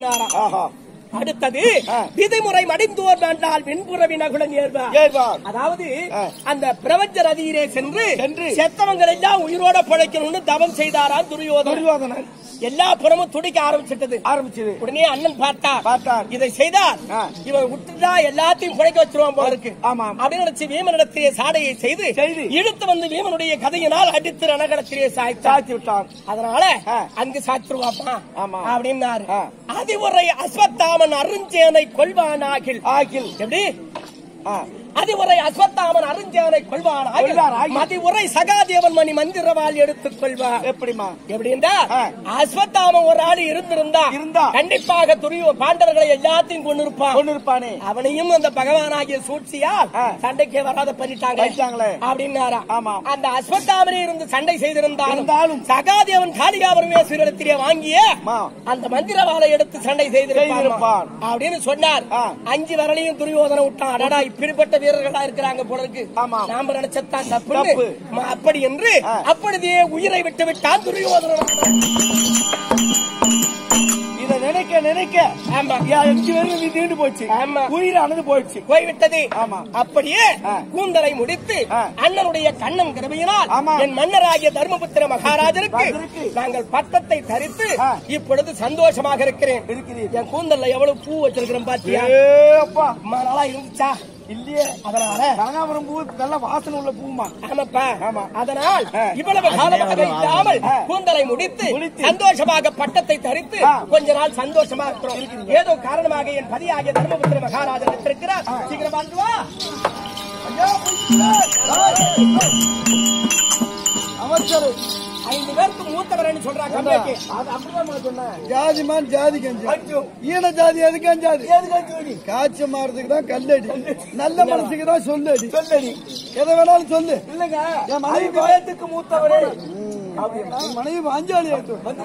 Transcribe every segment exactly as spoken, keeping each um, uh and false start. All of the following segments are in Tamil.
அடுத்தது விதிமுறை மடிந்தோர் வேண்டால் வெண்புறவி நகுலன் ஏற்பார். அதாவது அந்த பிரபஞ்ச ரதியிலே சென்று செத்தவங்கள் எல்லாம் உயிரோட பிழைக்கணும்னு தவம் செய்தாராம் துரியோதனன். எல்லா புறமும் துடிக்க ஆரம்பிச்சிட்டது ஆரம்பிச்சது. உடனே அண்ணன் பார்த்தா பார்த்தார் இதை செய்தார் இவன் விட்டுட்டா எல்லாத்தையும் பிழைக்க வச்சிருவான் போல இருக்கு அப்படின்னு நினைச்சு வீமனிடத்திலே சாடையை செய்து இழுத்து வந்து வீமனுடைய கதையினால் அடித்து ரணகலத்திலே சாய்ச்சி விட்டான். அதனால அங்கு சாய்ச்சிருவாப்பா அப்படின்னாரு. அதிமுறை அஸ்வத்தாமன் அருஞ்சேனை கொள்வான் ஆகில் ஆகில் எப்படி அதிமுறை அஸ்வத்தாமன் அருஞ்சேனை கொள்வான் மதிமுறை சகாதேவன் மணி மந்திரவாள் எடுத்துக் கொள்வார். எப்படிமா எப்படின்னா அஸ்வத்தாமன் ஒரு ஆள் இருந்திருந்தா இருந்தா கண்டிப்பாக துரியோ பாண்டவர்களை எல்லாத்தையும் கொண்டிருப்பான் கொண்டிருப்பானே அவனையும் அந்த பகவானாகிய சூழ்ச்சியால் சண்டைக்கே வராத பண்ணிட்டாங்க அப்படின்னாரா. ஆமா அந்த அஸ்வத்தாமனே இருந்து சண்டை செய்திருந்தாலும் சகாதேவன் காளிகா பரமேஸ்வரிடத்திலே வாங்கிய அந்த மந்திரவாளை எடுத்து சண்டை செய்திருப்பான் அப்படின்னு சொன்னார். அஞ்சு வரலையும் துரியோதனை விட்டான். அடடா இப்படிப்பட்ட வீரர்களா இருக்கிறாங்க போல இருக்கு நாம நினைச்சதான் தப்பு அப்படி என்று அப்படியே உயிரை விட்டு விட்டான் துரியோதனன். இதை நினைக்க நினைக்க அஞ்சு பேரும் தீண்டு போச்சு உயிரானது போயிடுச்சு போய்விட்டது. அப்படியே கூந்தலை முடித்து அண்ணனுடைய கண்ணன் கிருபையினால் என் மன்னராகிய தர்மபுத்திர மகாராஜருக்கு நாங்கள் பட்டத்தை தரித்து இப்பொழுது சந்தோஷமாக இருக்கிறேன். என் கூந்தல்ல எவ்வளவு பூ வச்சிருக்கிறேன் பாத்தியா நல்லா இருந்துச்சா இல்லையே. அதனால கனகாபுரம் பூ நல்ல வாசனை உள்ள பூமா. ஆமாப்பா ஆமா. அதனால் இவ்வளவு காலமாக இல்லாமல் கூந்தலை முடித்து சந்தோஷமாக பட்டத்தை தரித்து கொஞ்ச நாள் சந்தோஷமா இருக்கிறோம். ஏதோ காரணமாக என் பதியாகிய தர்மபுத்திர மகாராஜன் இருக்கிறார். சீக்கிரம் வாழ்ந்து வா அமைச்சர். ஐந்து பேருக்கு மூத்தவரன்னு சொல்றாங்க. ஜாதிமான் ஜாதி கஞ்சி ஈன ஜாதி எதுக்கு அஞ்சாது காய்ச்ச மாறதுக்கு தான் கல்லடி நல்ல மனசுக்கு தான் சொல்லடி சொல்லடி எதை வேணாலும் சொல்லு. இல்லங்க என் மனைவி பயத்துக்கு மூத்தவரே மனைவி அஞ்சாளி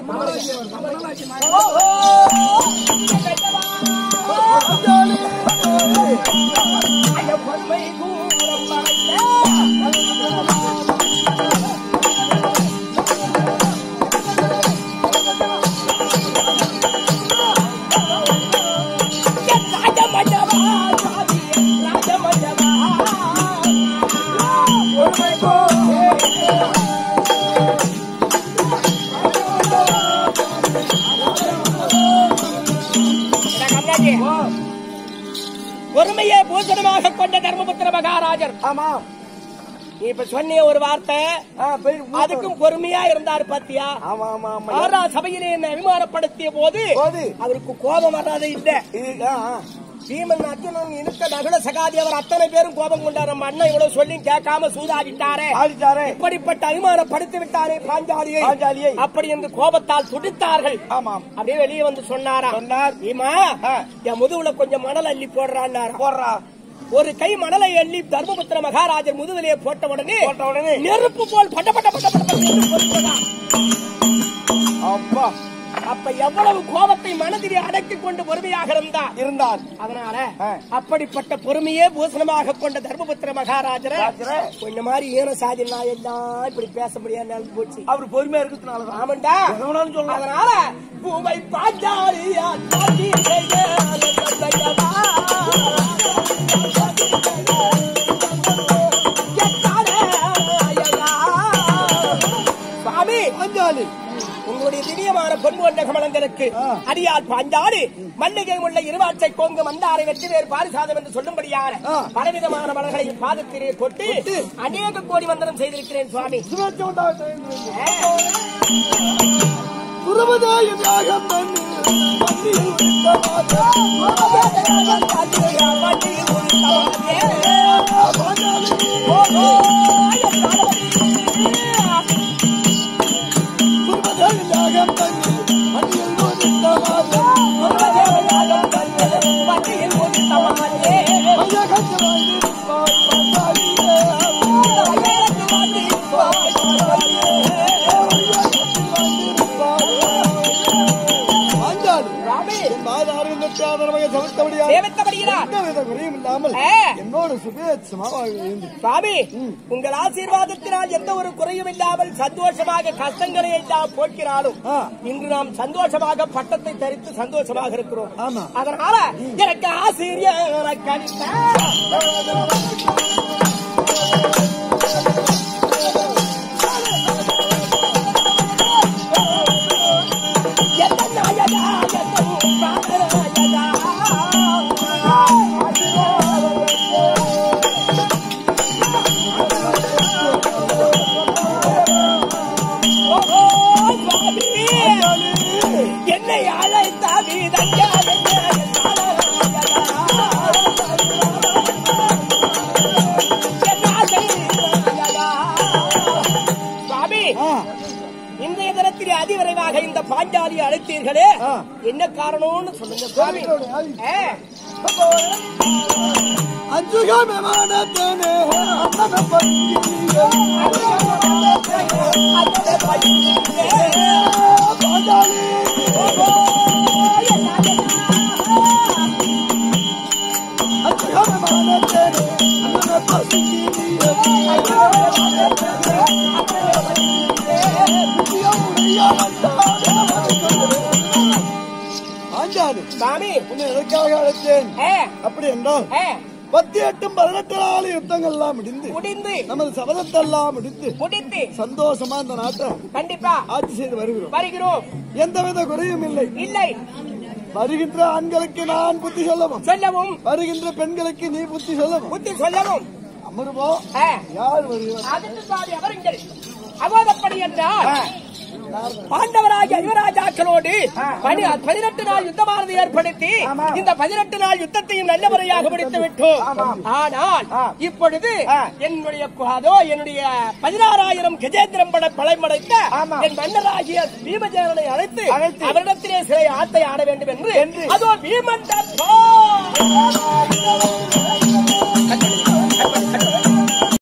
பொறுமையே பூசணமாக கொண்ட தர்மபுத்திர மகாராஜர். ஆமா இப்ப சொன்ன ஒரு வார்த்தை அதுக்கும் பொறுமையா இருந்தாரு பாத்தியா. ஆறா சபையிலே என்ன அபிமானப்படுத்திய போது அவருக்கு கோபம் வராது இல்ல. பீமன் அர்ஜுனன் இழுத்த நகுல சகாதேவர் அத்தனை பேரும் கோபம் கொண்டார். நம்ம அண்ணன் இவ்வளவு சொல்லி கேட்காம சூதாடிட்டாரே இப்படிப்பட்ட அபிமானப்படுத்தி விட்டாரே பாஞ்சாலியை பாஞ்சாலியை அப்படி என்று கோபத்தால் துடித்தார்கள். ஆமாம் அப்படியே வெளியே வந்து சொன்னாரா சொன்னார் பீமா என் முதுகுல கொஞ்சம் மணல் அள்ளி போடுறான் போடுறா. ஒரு கை மணலை அள்ளி தர்மபுத்திர மகாராஜர் முதுகிலே போட்ட உடனே போட்ட உடனே நெருப்பு போல் பட்ட பட்ட பட்ட பட்ட அப்பா அப்ப எவ்வளவு கோபத்தை மனதிலே அடக்கிக் கொண்டு பொறுமையாக இருந்தார் இருந்தார். அதனால அப்படிப்பட்ட பொறுமையே பூசணமாக கொண்ட தர்மபுத்திர மகாராஜரை கொஞ்ச மாதிரி ஏன சாதினா எல்லாம் இப்படி பேச முடியாது போச்சு. அவர் பொறுமையா இருக்கிறதுனால ஆமாண்டா சொல்ல. அதனால பூமை பாஞ்சாலியா சுவாமி பாஞ்சாலி உங்களுடைய திவ்யமான பொன் கொண்ட கமலங்களுக்கு அடியால் பாஞ்சாலி மல்லிகை முல்லை இருவாட்சை கோங்கு மந்தாரை வெற்றி வேறு பாரிசாதம் என்று சொல்லும்படியான பலவிதமான மலர்களையும் பாதத்திலே கொட்டு அநேக கோடி வந்தனம் செய்திருக்கிறேன் சுவாமி. மாத அரவிந்தத்தை ஆதரவாக சமைத்தபடியா சேவித்தபடியார் எந்தவித குறையும் இல்லாமல் என்னோடு சுபேட்சமாக இருந்து சுவாமி உங்கள் ஆசீர்வாதத்தினால் எந்த ஒரு குறையும் இல்லாமல் சந்தோஷமாக கஷ்டங்களை எல்லாம் போக்கிறாலும் இன்று நாம் சந்தோஷமாக பட்டத்தை தரித்து சந்தோஷமாக இருக்கிறோம். ஆமா. அதனால எனக்கு ஆசிரியர் கணித்த என்னை அழைத்த சுவாமி இன்றைய தினத்தில் அதிவிரைவாக இந்த பாஞ்சாலியை அழைத்தீர்களே என்ன காரணம்னு சொல்லுங்க சுவாமி. அஞ்சுகமானதேனே சாமி உன்னை எதற்காக அழைத்தேன் அப்படி என்றால் பத்து எட்டும் பதினெட்டு நாலு யுத்தங்கள் எல்லாம் முடிந்து முடிந்து நமது சபதத்தெல்லாம் முடித்து முடித்து சந்தோஷமா இந்த நாட்டை கண்டிப்பா ஆட்சி செய்து வருகிறோம் வருகிறோம். எந்தவித குறையும் இல்லை இல்லை. வருகின்ற ஆண்களுக்கு நான் புத்தி சொல்லவும் சொல்லவும் வருகின்ற பெண்களுக்கு நீ புத்தி சொல்லவும் புத்தி சொல்லவும் அமருவோ யார் வருகிறார் அதுக்கு சாதி அவருங்கள் அவாதப்படி என்றால் பாண்டவராகிய யுவராஜாக்களோடு பதினெட்டு நாள் யுத்தமானது ஏற்படுத்தி இந்த பதினெட்டு நாள் யுத்தத்தையும் நல்ல முறையாக முடித்து விட்டோம். ஆனால் இப்பொழுது என்னுடைய அதோ என்னுடைய பதினாறாயிரம் கஜேந்திரம் பட பழைமடைத்த என் மன்னராகிய பீமஜேரனை அழைத்து அவரிடத்திலே சிலை ஆட்டை ஆட வேண்டும் என்று அதோ பீமன்